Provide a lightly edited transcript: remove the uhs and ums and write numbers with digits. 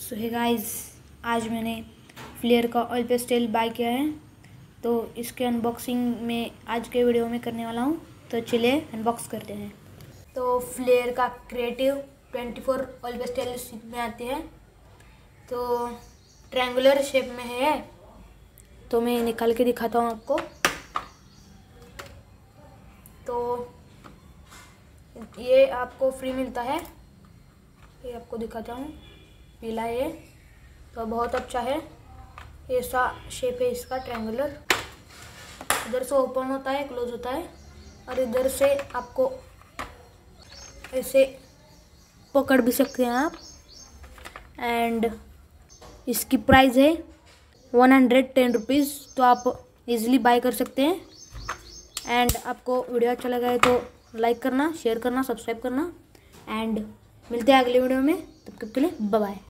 सो hey guys, आज मैंने flare का ऑयल पेस्टल बाय किया है, तो इसके अनबॉक्सिंग में आज के वीडियो में करने वाला हूँ। तो चलिए अनबॉक्स करते हैं। तो फ्लेयर का क्रिएटिव 24 ऑयल पेस्टल में आती है, तो ट्रायंगुलर शेप में है। तो मैं निकाल के दिखाता हूँ आपको। तो ये आपको फ्री मिलता है, ये आपको दिखाता हूँ। पीला ये तो बहुत अच्छा है। ऐसा शेप है इसका ट्रायंगुलर। इधर से ओपन होता है, क्लोज होता है, और इधर से आपको ऐसे पकड़ भी सकते हैं आप। एंड इसकी प्राइस है 110 रुपीज़। तो आप इजीली बाय कर सकते हैं। एंड आपको वीडियो अच्छा लगा है तो लाइक करना, शेयर करना, सब्सक्राइब करना। एंड मिलते हैं अगले वीडियो में। तब तक के लिए बाय बाय।